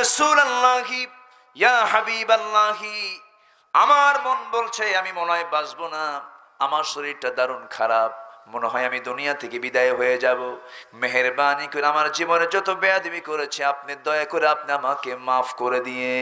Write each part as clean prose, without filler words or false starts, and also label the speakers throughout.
Speaker 1: রাসূলুল্লাহি ইয়া হাবিবাল্লাহি, আমার মন বলছে আমি মনে হয় বাঁচবো না, আমার শরীরটা দারুণ খারাপ, মনে হয় আমি দুনিয়া থেকে বিদায় হয়ে যাব। মেহেরবানি করে আমার জীবনে যত বেয়াদবি করেছে আপনি দয়া করে আপনি আমাকে মাফ করে দিয়ে।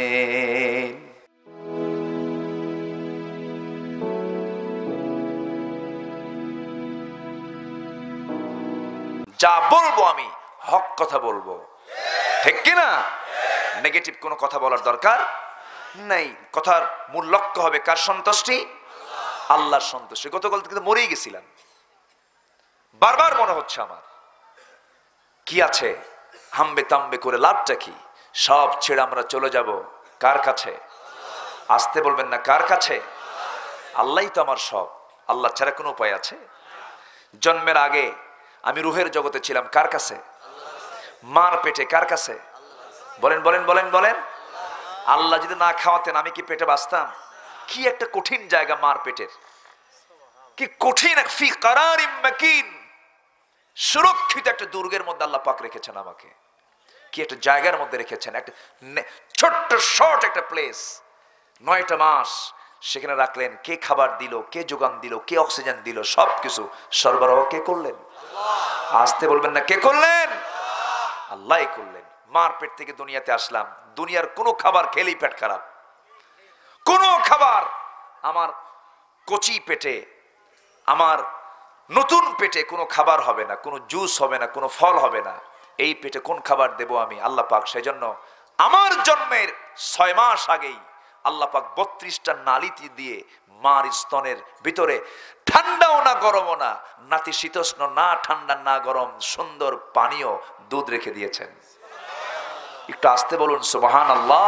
Speaker 1: যা বলবো আমি হক কথা বলবো, ঠিক কিনা? নেগেটিভ কোনো কথা বলার দরকার নাই। কথার মূল লক্ষ্য হবে কার সন্তুষ্টি? আল্লাহর সন্তুষ্টি। গতকাল থেকে তো মরেই গেছিলাম, বারবার মনে হচ্ছে আমার কি আছে, হাম্বে তাম্বে করে লাভটা কি? সব ছেড়ে আমরা চলে যাব কার কাছে? আসতে বলবেন না, কার কাছে? আল্লাহই তো আমার সব। আল্লাহ ছাড়া কোনো উপায় আছে? জন্মের আগে আমি রুহের জগতে ছিলাম কার কাছে? মার পেটে কার কাছে? বলেন বলেন বলেন বলেন। আল্লাহ যদি না খাওয়াতেন আমি কি পেটে বাঁচতাম? কি একটা কঠিন জায়গা মার পেটের, কি কঠিন, ফি কারারিম মাকিন, সুরক্ষিত একটা দুর্গের মধ্যে আল্লাহ পাক রেখেছেন আমাকে। কি একটা জায়গার মধ্যে রেখেছেন, একটা ছোট্ট শর্ট একটা প্লেস, 9টা মাস সেখানে রাখলেন। কে খাবার দিল, কে যোগান দিল, কে অক্সিজেন দিল, সবকিছু সরবরাহ কে করলেন? আসতে বলবেন না, কে করলেন? আল্লাহই করলেন। মার পেট থেকে দুনিয়াতে আসলাম, দুনিয়ার কোনো খাবার খেলেই পেট খারাপ। কোনো খাবার আমার কচি পেটে, আমার নতুন পেটে কোনো খাবার হবে না, কোনো জুস হবে না, কোনো ফল হবে না। এই পেটে কোন খাবার দেব আমি? আল্লাহ পাক সেজন্য আমার জন্মের 6 মাস আগেই আল্লাহ পাক 32টা নালিতি দিয়ে মার স্তনের ভিতরে ঠান্ডাও না গরমও না, নাতিশীতোষ্ণ না ঠান্ডা না গরম, সুন্দর পানীয় দুধ রেখে দিয়েছেন। একটু আসতে বলুন সুবহানাল্লাহ।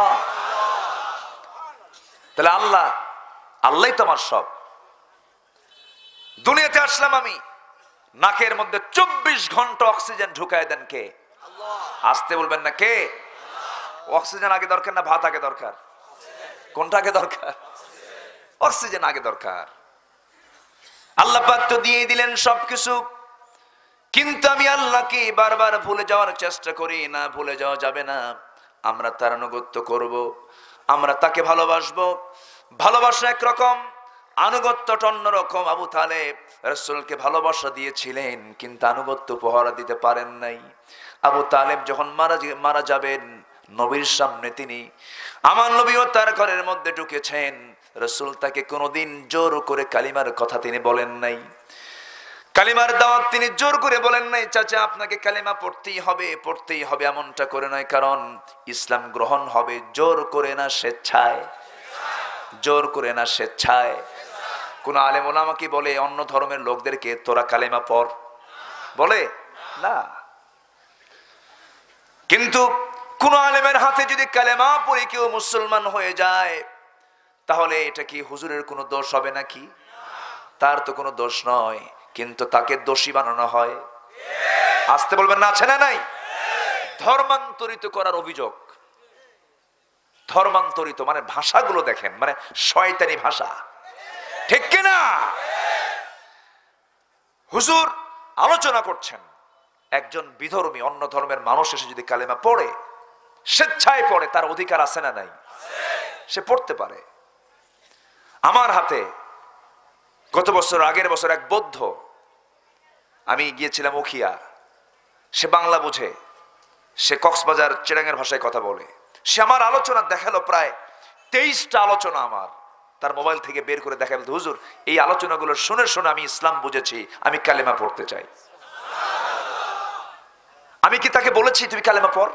Speaker 1: তাহলে আল্লাহই তো আমার সব। দুনিয়াতে আসলাম আমি, নাকের মধ্যে 24 ঘন্টা অক্সিজেন ঢুকায় দেন কে? আসতে বলবেন না, কে? অক্সিজেন আগে দরকার না ভাত আগে দরকার? কোনটা আগে দরকার? অক্সিজেন আগে দরকার। আল্লাহ পাক তো দিয়ে দিলেন সবকিছু, কিন্তু আমি আল্লাহকে বারবার ভুলে যাওয়ার চেষ্টা করি না। ভুলে যাওয়া যাবে না। আমরা তার আনুগত্য করব, আমরা তাকে ভালোবাসবো। ভালোবাসা একরকম, আনুগত্যটা অন্যরকম। আবু তালেব রাসূলকে ভালোবাসা দিয়েছিলেন, কিন্তু আনুগত্য উপহার দিতে পারেন নাই। আবু তালেব যখন মারা যাবেন, নবীর সামনে তিনি, আমার নবীও তার ঘরের মধ্যে ঢুকেছেন, রাসূল তাকে কোনোদিন জোর করে কালিমার কথা তিনি বলেন নাই, কালিমার দাওয়াত তিনি জোর করে বলেন নাই, চাচা আপনাকে কালিমা পড়তেই হবে পড়তেই হবে, এমনটা করে নয়। কারণ ইসলাম গ্রহণ হবে জোর করে না স্বেচ্ছায়, জোর করে না স্বেচ্ছায়। কোন আলেম ওলামা কি বলে অন্য ধর্মের লোকদেরকে তোরা কালেমা পড়? বলে না। কিন্তু কোন আলেমের হাতে যদি কালেমা পড়ে কেউ মুসলমান হয়ে যায়, তাহলে এটা কি হুজুরের কোনো দোষ হবে নাকি? তার তো কোনো দোষ নয়, কিন্তু তাকে দোষী বানানো হয়। আসতে বলবেন না, আছে না নাই? ধর্মান্তরিত করার অভিযোগ। ধর্মান্তরিত মানে ভাষাগুলো দেখেন, মানে শয়তানি ভাষা, ঠিক কিনা? হুজুর আলোচনা করছেন, একজন বিধর্মী অন্য ধর্মের মানুষ এসে যদি কালেমা পড়ে, স্বেচ্ছায় পড়ে, তার অধিকার আছে না নাই? সে পড়তে পারে। আমার হাতে গত বছর, আগের বছর এক বৌদ্ধ, আমি গিয়েছিলাম উখিয়া, সে বাংলা বোঝে, সে কক্সবাজার চিরাঙের ভাষায় কথা বলে। সে আমার আলোচনা দেখালো, প্রায় 23টা আলোচনা আমার তার মোবাইল থেকে বের করে দেখালো, হুজুর এই আলোচনাগুলো শুনে শুনে আমি ইসলাম বুঝেছি, আমি কালেমা পড়তে চাই। আমি কি তাকে বলেছি তুমি কালেমা পড়?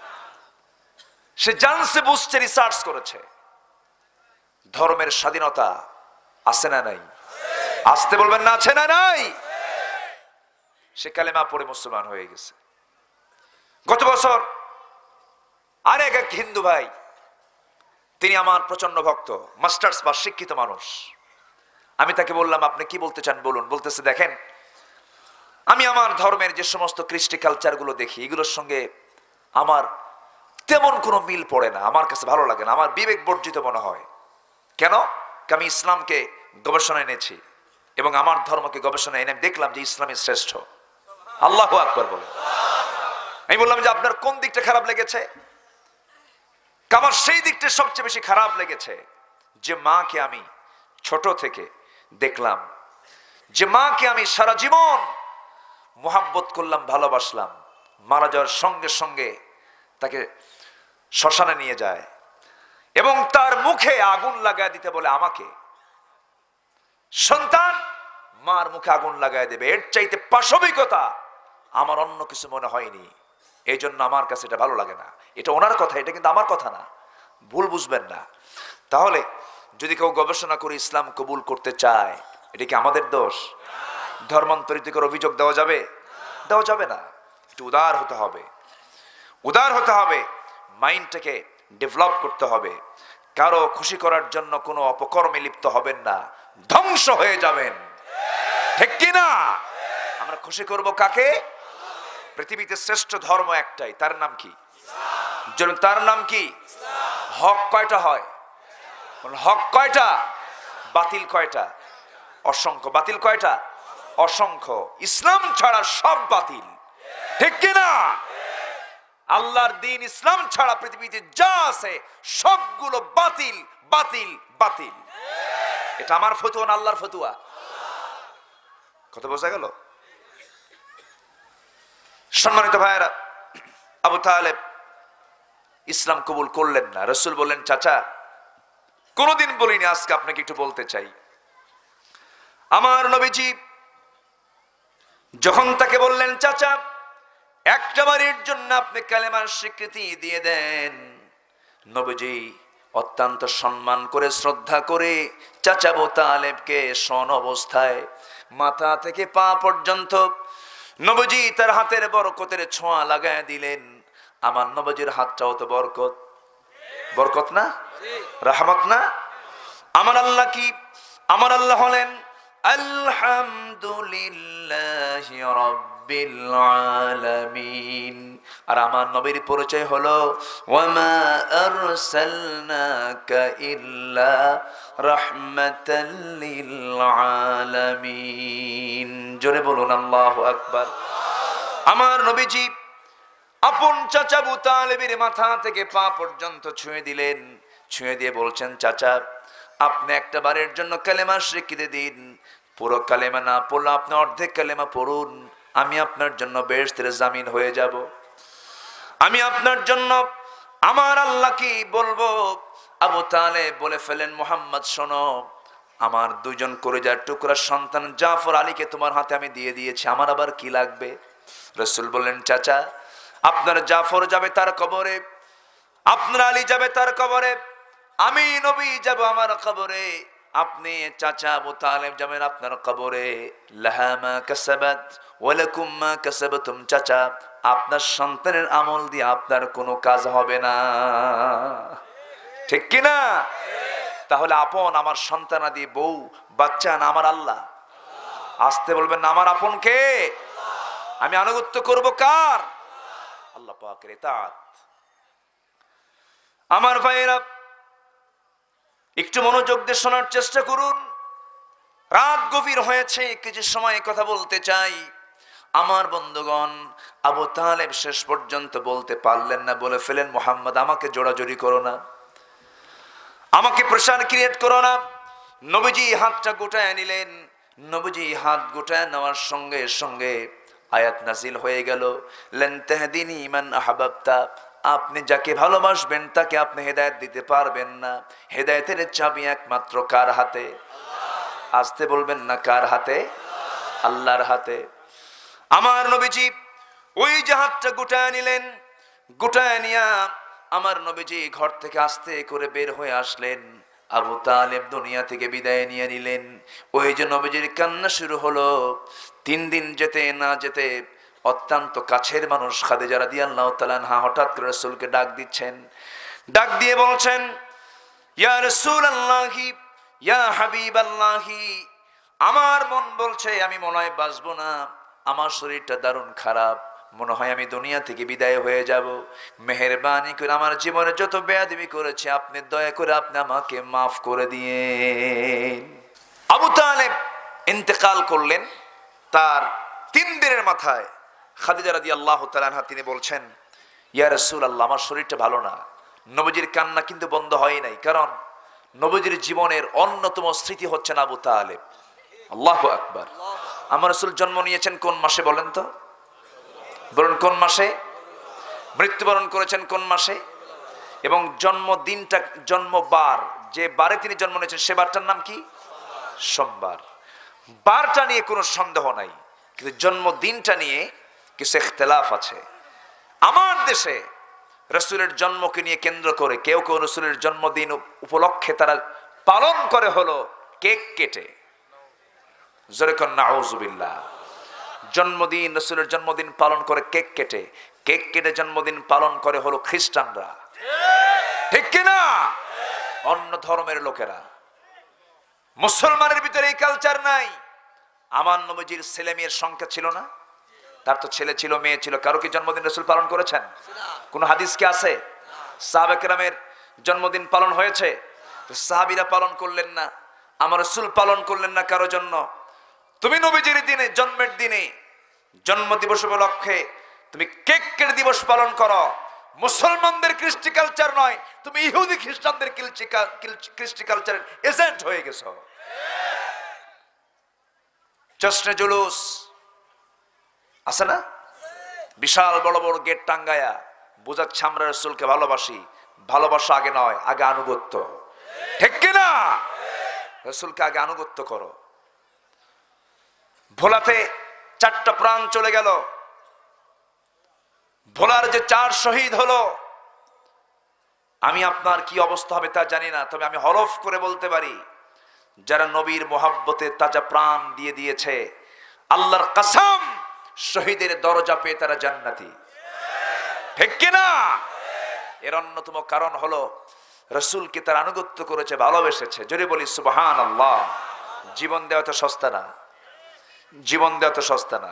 Speaker 1: সে জানছে, বুঝছে, রিসার্চ করেছে। ধর্মের স্বাধীনতা আছে না নাই? আসতে বলবেন না, আছে না নাই? সে কালেমা পড়ে মুসলমান হয়ে গেছে। গত বছর আরেক এক হিন্দু ভাই, তিনি আমার প্রচন্ড ভক্ত, মাস্টার্স পাস, শিক্ষিত মানুষ। আমি তাকে বললাম আপনি কি বলতে চান বলুন। বলতেছে দেখেন, আমি আমার ধর্মের যে সমস্ত কৃষ্টি কালচার গুলো দেখি, এগুলোর সঙ্গে আমার তেমন কোনো মিল পড়ে না, আমার কাছে ভালো লাগে না, আমার বিবেক বর্জিত মনে হয়। কেন? আমি ইসলামকে গবেষণা এনেছি এবং আমার ধর্মকে গবেষণা এনে দেখলাম যে ইসলামই শ্রেষ্ঠ। আল্লাহু আকবার বলে। আমি বললাম যে আপনার কোন দিকটা খারাপ লেগেছে? আমার সেই দিকটা সবচেয়ে বেশি খারাপ লেগেছে, যে মাকে আমি ছোট থেকে দেখলাম, যে মাকে আমি সারা জীবন মোহাব্বত করলাম, ভালোবাসলাম, মারা যাওয়ার সঙ্গে সঙ্গে তাকে শ্মশানে নিয়ে যায় এবং তার মুখে আগুন লাগায় দিতে বলে আমাকে। সন্তান মার মুখে আগুন লাগায় দেবে, এর চাইতে পাশবিকতা আমার অন্য কিছু মনে হয়নি। এই জন্য আমার কাছে এটা ভালো লাগে না। এটা ওনার কথা, এটা কিন্তু আমার কথা না, ভুল বুঝবেন না। তাহলে যদি কেউ গবেষণা করে ইসলাম কবুল করতে চায়, এটা কি আমাদের দোষ? ধর্মান্তরিত করে অভিযোগ দেওয়া যাবে? দেওয়া যাবে না। একটু উদার হতে হবে, উদার হতে হবে, মাইন্ডটাকে ডেভেলপ করতে হবে। কারো খুশি করার জন্য কোনো অপকর্মে লিপ্ত হবেন না, ধ্বংস হয়ে যাবেন। ঠিক কি না? আমরা খুশি করব কাকে? পৃথিবীতে শ্রেষ্ঠ ধর্ম একটাই, তার নাম কি? তার নাম কি? হক কয়টা হয়? হক কয়টা? বাতিল কয়টা? অসংখ্য। বাতিল কয়টা? অসংখ্য। ইসলাম ছাড়া সব বাতিল। ঠিক কি না? আল্লাহর দিন ইসলাম ছাড়া পৃথিবীতে যা আছে সবগুলো বাতিল, বাতিল, বাতিল। এটা আমার ফতুয়া না আল্লাহর ফতুয়া? কথা বোঝা গেল? সম্মানিত ভাইয়েরা, আবু তালেব ইসলাম কবুল করলেন না। রাসূল বললেন, চাচা কোনদিন বলিনি, আজকে আপনাকে একটু বলতে চাই। আমার নবীজি যখন তাকে বললেন, চাচা একটা বারের জন্য আপনি কালেমার স্বীকৃতি দিয়ে দেন, নবীজি অত্যন্ত সম্মান করে, শ্রদ্ধা করে চাচা আবু তালেবকে শোন অবস্থায় মাথা থেকে পা পর্যন্ত নবীজি তার হাতের বরকতের ছোঁয়া লাগায় দিলেন। আমার নবীজির হাতটাও তো বরকত, বরকত না? রহমত না? আমার আল্লাহ কি? আমার আল্লাহ হলেন আলহামদুলিল্লাহি রাব্বিল আলামিন। আর আমার নবীর পরিচয় হলো ওয়ামা আরসালনাকা ইল্লা রাহমাতাল লিল আলামিন। জোরে বলুন আল্লাহু আকবার। আমার নবীজি আপন চাচা আবু তালেবের মাথা থেকে পা পর্যন্ত ছুঁয়ে দিলেন। ছুঁয়ে দিয়ে বলছেন, চাচা আপনি একটা বারের জন্য কালেমা স্বীকৃতি দিন। পুরো কালেমা না পড়লে আপনি অর্ধেক কালেমা পড়ুন, আমি আপনার জন্য বেহেশতের জামিন হয়ে যাব। আমি আপনার জন্য আমার আল্লাহ কি বলবো? আবু তালেব বলে ফেলেন, মুহাম্মদ শোনো, আমার দুইজন কলিজার টুকরা সন্তান জাফর আলীকে তোমার হাতে আমি দিয়ে দিয়েছি, আমার আবার কি লাগবে? রাসূল বললেন, চাচা আপনার জাফর যাবে তার কবরে, আপনার আলী যাবে তার কবরে, আমি নবী যাব আমার কবরে, আপনি চাচা আবু তালেব যাবেন আপনার কবরে। লাহা মা কাসাবাত ওয়া লাকুম মা কাসাবতুম। চাচা আপনার সন্তানের আমল দিয়ে আপনার কোনো কাজ হবে না। ঠিক কি না? তাহলে আপন আমার সন্তানাদি, বউ বাচ্চা না আমার আল্লাহ? আসতে বলবেন না, আমার আপন কে? আমি আনুগত্য করব কার? আল্লাহ পাকের ইতাআত। আমার ভাইয়েরা একটু মনোযোগ দিয়ে শোনার চেষ্টা করুন। রাত গভীর হয়েছে, কিছু সময় কথা বলতে চাই। আমার বন্ধুগণ, আবু তালেব শেষ পর্যন্ত বলতে পারলেন না, বলে ফেলেন, মুহাম্মদ আমাকে জোড়াজোড়ি করো না, আমাকে প্রেশার ক্রিয়েট করো না। নবীজি হাতটা গোটায় নিলেন। নবীজি হাত গোটায় নেওয়ার সঙ্গে সঙ্গে আয়াত নাজিল হয়ে গেল, লান তাহদিনি মান আহবাবতা। আপনি যাকে ভালোবাসবেন তাকে আপনি হেদায়েত দিতে পারবেন না। হেদায়েতের চাবি একমাত্র কার হাতে? আসতে বলবেন না, কার হাতে? আল্লাহর হাতে। আমার নবীজি ওই যে হাতটা গোটায় নিলেন, গোটায় নিয়া আমার নবীজি ঘর থেকে আস্তে করে বের হয়ে আসলেন। আবু তালেব দুনিয়া থেকে বিদায় নিয়ে নিলেন। ওই যে নবীজির কান্না শুরু হলো। 3 দিন যেতে না যেতে অত্যন্ত কাছের মানুষ খাদিজা রাদিয়াল্লাহু তাআলা আনহা হঠাৎ করে রাসূলকে ডাক দিচ্ছেন। ডাক দিয়ে বলছেন, ইয়া রাসূলুল্লাহি, ইয়া হাবিবাল্লাহি, আমার মন বলছে আমি মনে হয় বাঁচবো না, আমার শরীরটা দারুণ খারাপ, মনে হয় আমি দুনিয়া থেকে বিদায় হয়ে যাব। মেহেরবানি করে আমার জীবনে যত বেয়াদবি করেছে আপনি দয়া করে আপনি আমাকে মাফ করে দিয়েন। আবু তালেব ইন্তেকাল করলেন। তার 3 দিনের মাথায় খাদিজা রাদিয়াল্লাহু তাআলা আনহা তিনি বলছেন, ইয়া রাসূলুল্লাহ আমার শরীরটা ভালো না, নবীজির কান্না কিন্তু বন্ধ হয় নাই, কারণ নবীজির জীবনের অন্যতম স্মৃতি হচ্ছেন আবু তালেব। আল্লাহু আকবার। আমার রাসূল জন্ম নিয়েছেন কোন মাসে বলেন তো? বলুন কোন মাসে? মৃত্যুবরণ করেছেন কোন মাসে? এবং জন্মদিনটা, জন্মবার, যে বারে তিনি জন্ম নিয়েছেন সে বারটার নাম কি? সোমবার। বারটা নিয়ে কোনো সন্দেহ নাই, কিন্তু জন্মদিনটা নিয়ে কিছু ইখতিলাফ আছে। আমার দেশে রাসূলের জন্মকে নিয়ে কেন্দ্র করে কেউ কেউ রাসূলের জন্মদিন উপলক্ষে তারা পালন করে হলো কেক কেটে। জোরে কোন নাউযুবিল্লাহ। জন্মদিন, রাসূলের জন্মদিন পালন করে কেক কেটে। কেক কেটে জন্মদিন পালন করে হলো খ্রিস্টানরা, ঠিক কিনা? অন্য ধর্মের লোকেরা। মুসলমানের ভিতরে এই কালচার নাই। আমার নবীজির ছেলে মেয়ের সংখ্যা ছিল না? তার তো ছেলে ছিল, মেয়ে ছিল। কারো কি জন্মদিন রাসূল পালন করেছেন? কোন হাদিস কি আছে? সাহাবা কেরামের জন্মদিন পালন হয়েছে? সাহাবীরা পালন করলেন না, আমার রাসূল পালন করলেন না কারো জন্য। তুমি নবীজির দিনে, জন্মের দিনে, জন্ম দিবস উপলক্ষে তুমি কেক কেটে দিবস পালন করো। মুসলমানদের কৃষ্টি কালচার নয়, তুমি ইহুদি খ্রিস্টানদের কৃষ্টি কালচারের এজেন্ট হয়ে গেছো। জশ্নে জুলুস আছে না? বিশাল বড় বড় গেট টাঙ্গায়া বোঝাচ্ছে আমরা রাসূলকে ভালোবাসি। ভালোবাসা আগে নয়, আগে আনুগত্য, ঠিক কিনা? রাসূলকে আগে আনুগত্য করো। ভোলাতে 4টা প্রাণ চলে গেল। ভোলার যে 4 শহীদ হলো, আমি আপনার কি অবস্থা হবে তা জানি না, তবে আমি হলফ করে বলতে পারি যারা নবীর মোহাব্বতে তাজা প্রাণ দিয়ে দিয়েছে, আল্লাহর কসম শহীদের দরজা পেয়ে তারা জান্নাতি, ঠিক কিনা? এর অন্যতম কারণ হলো রাসূলকে তারা আনুগত্য করেছে, ভালোবেসেছে। যদি বলি সুবহানাল্লাহ। জীবন দেওয়া তো সস্তা না, জীবন দেওয়া তো সস্তা না।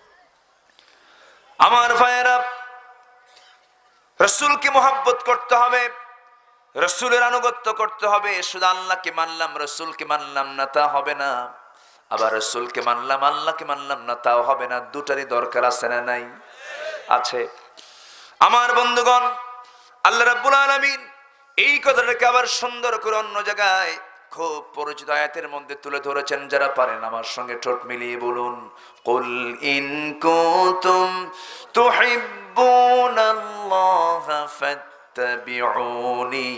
Speaker 1: আমার ভাইয়েরা, রাসূলকে মোহাব্বত করতে হবে, রাসূলের আনুগত্য করতে হবে। শুধু আল্লাহকে মানলাম, রাসূলকে মানলাম না তা হবে না। আবার রাসূলকে মানলাম, আল্লাহকে মানলাম না তাও হবে না। দুটারই দরকার আছে না নাই? আছে। আমার বন্ধুগণ, আল্লাহ রাব্বুল আলামিন এই কথাটাকে আবার সুন্দর করে অন্য জায়গায় খুব পরিচিত আয়াতের মধ্যে তুলে ধরেছেন। যারা পারেন আমার সঙ্গে ঠোঁট মিলিয়ে বলুন, কুল ইন কুনতুম তুহিব্বুনাল্লাহা ফাত্তাবিউনি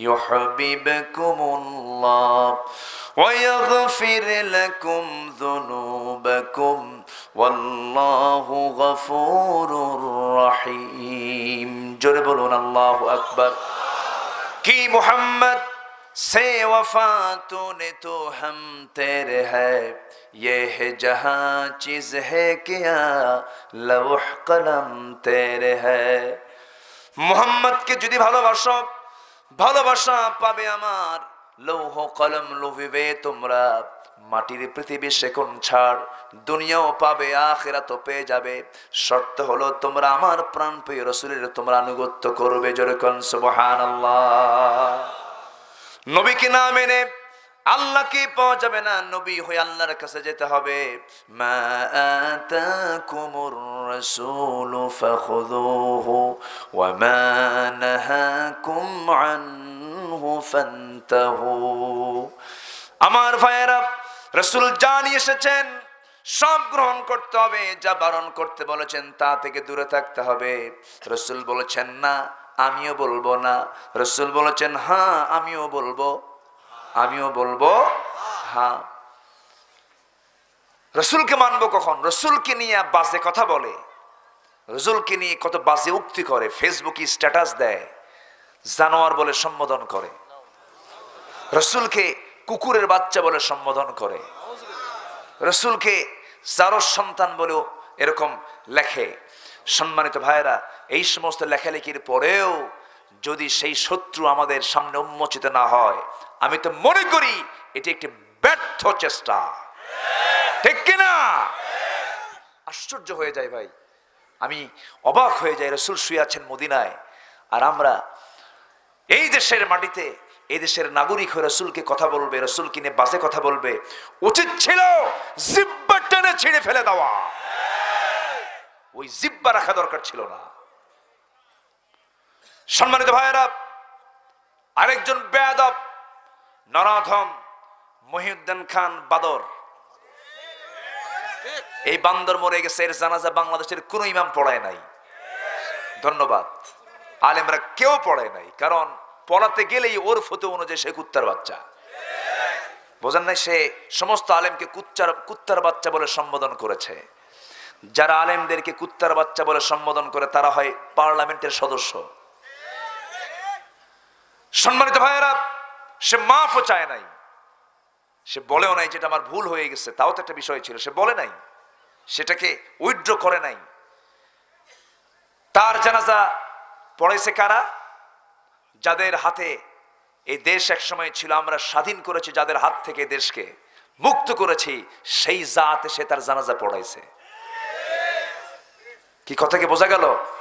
Speaker 1: ইউহিব্বুকুমুল্লাহ ওয়া ইয়াগফির লাকুম যুনুবাকুম ওয়াল্লাহু গফুরুর রহিম। জোরে বলুন আল্লাহু আকবার। কি মুহাম্মদ से वफा तूने तो हम तेरे है, ये है जहां चीज है क्या लौह कलम तेरे है। मुहम्मद के যদি ভালোবাসো, ভালোবাসা পাবে আমার। লৌহ কলম লুভিবে তোমরা। মাটির পৃথিবী সেকোন ছাড়, দুনিয়াও পাবে, আখিরাতও পেয়ে যাবে। শর্ত হলো তোমরা আমার প্রাণপ্রিয় রাসূলের তোমরা আনুগত্য করবে। জোরে কোন সুবহানাল্লাহ। নবীকে না মেনে আল্লাহকে পাওয়া যাবে না। নবী হয়ে আল্লাহর কাছে যেতে হবে। মা আতাকুমুর রাসূলু ফাখুযুহু ওয়া মা নাহাকুম আনহু ফান্তাহু। আমার ভাইয়েরা, রাসূল যা নিয়ে এসেছেন সব গ্রহণ করতে হবে। যা বারণ করতে বলেছেন তা থেকে দূরে থাকতে হবে। রাসূল বলেছেন না, আমিও বলবো না। রাসূল বলেছেন হ্যাঁ, আমিও বলবো, আমিও বলবো হ্যাঁ। রাসূলকে মানবো কখন? রাসূলকে নিয়ে বাজে কথা বলে, রাসূলকে নিয়ে কত বাজে উক্তি করে, ফেসবুকে স্ট্যাটাস দেয়, জানোয়ার বলে সম্বোধন করে, রাসূলকে কুকুরের বাচ্চা বলে সম্বোধন করে, রাসূলকে জারজ সন্তান বলেও এরকম লেখে। সম্মানিত ভাইয়েরা, এই সমস্ত লেখালেখির পরেও যদি সেই শত্রু আমাদের সামনে উন্মোচিত না হয়, আমি তো মনে করি এটি একটি ব্যর্থ চেষ্টা, ঠিক কিনা? আশ্চর্য হয়ে যায় ভাই, আমি অবাক হয়ে যাই। রাসূল শুয়ে আছেন মদিনায়, আর আমরা এই দেশের মাটিতে, এই দেশের নাগরিক হয়ে রাসূলকে কথা বলবে, রাসূলকে নিয়ে বাজে কথা বলবে। উচিত ছিল জিহ্বা টেনে ছিঁড়ে ফেলে দেওয়া। ওই জিহ্বা রাখা দরকার ছিল না। সম্মানিত ভাইয়েরা, আরেকজন বেয়াদব নরাধম মহিউদ্দিন খান বাদর, এই বান্দর মরে গেছে, এর জানাজা বাংলাদেশের কোন ইমাম পড়ায় নাই। ধন্যবাদ। আলেমরা কেউ পড়ায় নাই, কারণ পড়াতে গেলেই ওর ফতোয়া অনুযায়ী সে কুত্তার বাচ্চা। বোঝেন নাই? সে সমস্ত আলেমকে কুত্তার বাচ্চা বলে সম্বোধন করেছে। যারা আলেমদেরকে কুত্তার বাচ্চা বলে সম্বোধন করে তারা হয় পার্লামেন্টের সদস্য। সম্মানিত ভাইয়েরা, সে মাফও চায় নাই, সে বলেও নাই যেটা আমার ভুল হয়ে গেছে, তাও তো একটা বিষয় ছিল, সে বলে নাই, সেটাকে উইথড্র করে নাই। তার জানাজা পড়াইছে কারা? যাদের হাতে এই দেশ একসময় ছিল, আমরা স্বাধীন করেছি যাদের হাত থেকে দেশকে মুক্ত করেছি, সেই জাত এসে তার জানাজা পড়াইছে। কি কথা কি বোঝা গেল?